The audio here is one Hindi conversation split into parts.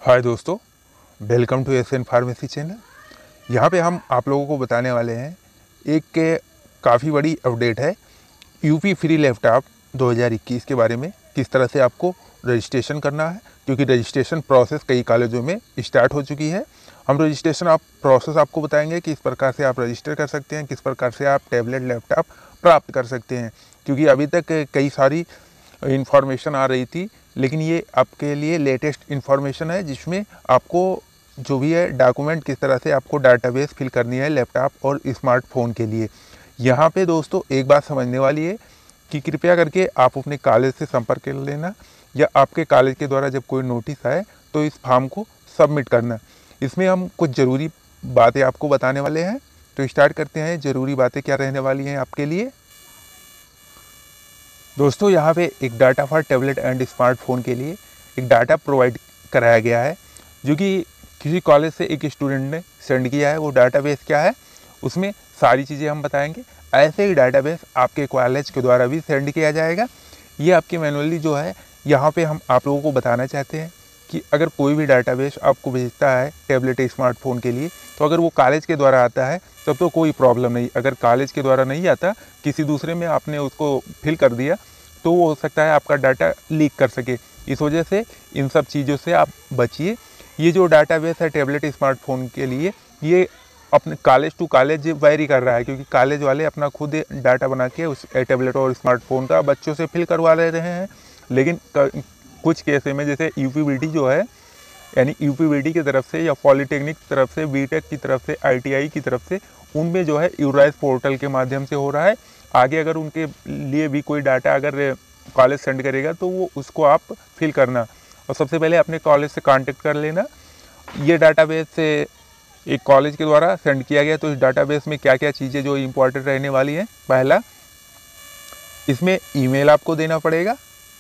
हाय दोस्तों, welcome to SN pharmacy channel. यहाँ पे हम आप लोगों को बताने वाले हैं एक काफ़ी बड़ी अपडेट है यूपी फ्री लैपटॉप 2021 के बारे में। किस तरह से आपको रजिस्ट्रेशन करना है, क्योंकि रजिस्ट्रेशन प्रोसेस कई कॉलेजों में स्टार्ट हो चुकी है। हम रजिस्ट्रेशन प्रोसेस आपको बताएंगे कि किस प्रकार से आप रजिस्टर कर सकते हैं, किस प्रकार से आप टैबलेट लैपटॉप प्राप्त कर सकते हैं। क्योंकि अभी तक कई सारी इन्फॉर्मेशन आ रही थी, लेकिन ये आपके लिए लेटेस्ट इन्फॉर्मेशन है जिसमें आपको जो भी है डॉक्यूमेंट किस तरह से आपको डाटाबेस फिल करनी है लैपटॉप और स्मार्टफोन के लिए। यहाँ पे दोस्तों एक बात समझने वाली है कि कृपया करके आप अपने कॉलेज से संपर्क कर लेना, या आपके कॉलेज के द्वारा जब कोई नोटिस आए तो इस फॉर्म को सबमिट करना। इसमें हम कुछ ज़रूरी बातें आपको बताने वाले हैं, तो स्टार्ट करते हैं। ज़रूरी बातें क्या रहने वाली हैं आपके लिए दोस्तों। यहाँ पे एक data for tablet and smartphone के लिए एक डाटा प्रोवाइड कराया गया है, जो कि किसी कॉलेज से एक स्टूडेंट ने सेंड किया है। वो डाटाबेस क्या है, उसमें सारी चीज़ें हम बताएंगे। ऐसे ही डाटाबेस आपके कॉलेज के द्वारा भी सेंड किया जाएगा। ये आपकी मैनुअली जो है, यहाँ पे हम आप लोगों को बताना चाहते हैं कि अगर कोई भी डाटाबेस आपको भेजता है टैबलेट स्मार्टफोन के लिए, तो अगर वो कॉलेज के द्वारा आता है तब तो कोई प्रॉब्लम नहीं। अगर कॉलेज के द्वारा नहीं आता, किसी दूसरे में आपने उसको फिल कर दिया, तो वो हो सकता है आपका डाटा लीक कर सके। इस वजह से इन सब चीज़ों से आप बचिए। ये जो डाटाबेस है टैबलेट स्मार्टफोन के लिए, ये अपने कॉलेज टू कॉलेज वेरी कर रहा है, क्योंकि कॉलेज वाले अपना खुद डाटा बना के उस टैबलेट और स्मार्टफोन का बच्चों से फिल करवा ले रहे हैं। लेकिन कुछ केस में जैसे यूपीवीटी जो है, यानी यूपीवीटी की तरफ से या पॉलीटेक्निक की तरफ से, बीटेक की तरफ से, आईटीआई की तरफ से, उनमें जो है यूराइज पोर्टल के माध्यम से हो रहा है। आगे अगर उनके लिए भी कोई डाटा अगर कॉलेज सेंड करेगा तो वो उसको आप फिल करना, और सबसे पहले अपने कॉलेज से कांटेक्ट कर लेना। ये डाटाबेस से एक कॉलेज के द्वारा सेंड किया गया, तो इस डाटाबेस में क्या क्या चीज़ें जो इम्पोर्टेंट रहने वाली हैं। पहला, इसमें ईमेल आपको देना पड़ेगा।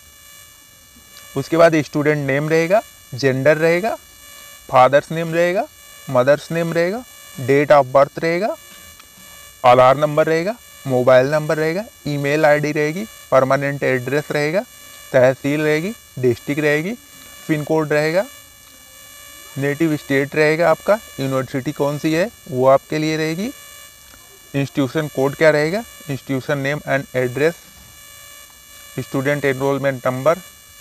उसके बाद स्टूडेंट नेम रहेगा, जेंडर रहेगा, फादर्स नेम रहेगा, मदर्स नेम रहेगा, डेट ऑफ बर्थ रहेगा, आधार नंबर रहेगा, मोबाइल नंबर रहेगा, ईमेल आईडी रहेगी, परमानेंट एड्रेस रहेगा, तहसील रहेगी, डिस्ट्रिक्ट रहेगी, पिन कोड रहेगा, नेटिव स्टेट रहेगा आपका, यूनिवर्सिटी कौन सी है वो आपके लिए रहेगी, इंस्टीट्यूशन कोड क्या रहेगा, institution name and address, student enrollment number,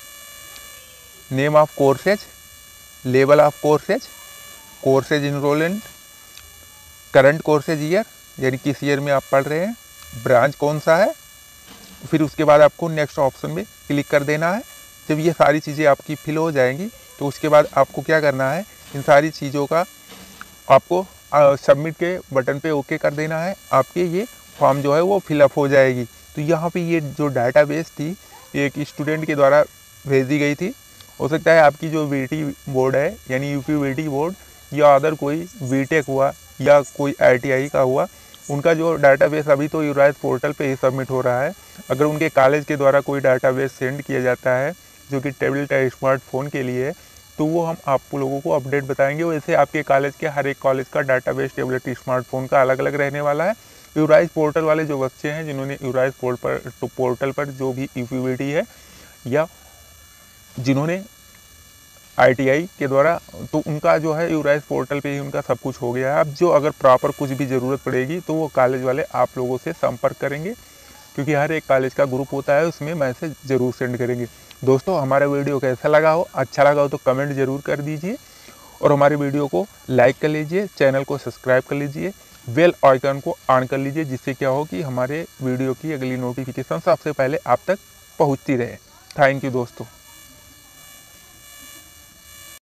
name of courses, level of courses, courses enrollment, current courses year, यानी किस ईयर में आप पढ़ रहे हैं, ब्रांच कौन सा है। फिर उसके बाद आपको नेक्स्ट ऑप्शन में क्लिक कर देना है। जब ये सारी चीज़ें आपकी फिल हो जाएंगी, तो उसके बाद आपको क्या करना है, इन सारी चीज़ों का आपको सबमिट के बटन पे ओके कर देना है। आपके ये फॉर्म जो है वो फिलअप हो जाएगी। तो यहाँ पे ये जो डाटाबेस थी, ये एक स्टूडेंट के द्वारा भेजी गई थी। हो सकता है आपकी जो वीटी बोर्ड है, यानी यूपी वीटी बोर्ड, या अदर कोई बीटेक हुआ या कोई आईटीआई का हुआ, उनका जो डाटाबेस अभी तो यूराइज पोर्टल पे ही सबमिट हो रहा है। अगर उनके कॉलेज के द्वारा कोई डाटाबेस सेंड किया जाता है जो कि टैबलेट या स्मार्टफोन के लिए है, तो वो हम आप लोगों को अपडेट बताएंगे। वैसे आपके कॉलेज के हर एक कॉलेज का डाटाबेस टैबलेट स्मार्टफोन का अलग अलग रहने वाला है। यूराइज पोर्टल वाले जो बच्चे हैं जिन्होंने यूराइज पोर्टल पर जो भी यूपीवीटी है, या जिन्होंने आईटीआई के द्वारा, तो उनका जो है यूराइज पोर्टल पे ही उनका सब कुछ हो गया है। अब जो अगर प्रॉपर कुछ भी ज़रूरत पड़ेगी तो वो कॉलेज वाले आप लोगों से संपर्क करेंगे, क्योंकि हर एक कॉलेज का ग्रुप होता है, उसमें मैसेज ज़रूर सेंड करेंगे। दोस्तों, हमारा वीडियो कैसा लगा हो, अच्छा लगा हो तो कमेंट ज़रूर कर दीजिए, और हमारे वीडियो को लाइक कर लीजिए, चैनल को सब्सक्राइब कर लीजिए, बेल आइकन को ऑन कर लीजिए, जिससे क्या हो कि हमारे वीडियो की अगली नोटिफिकेशन सबसे पहले आप तक पहुँचती रहे। थैंक यू दोस्तों।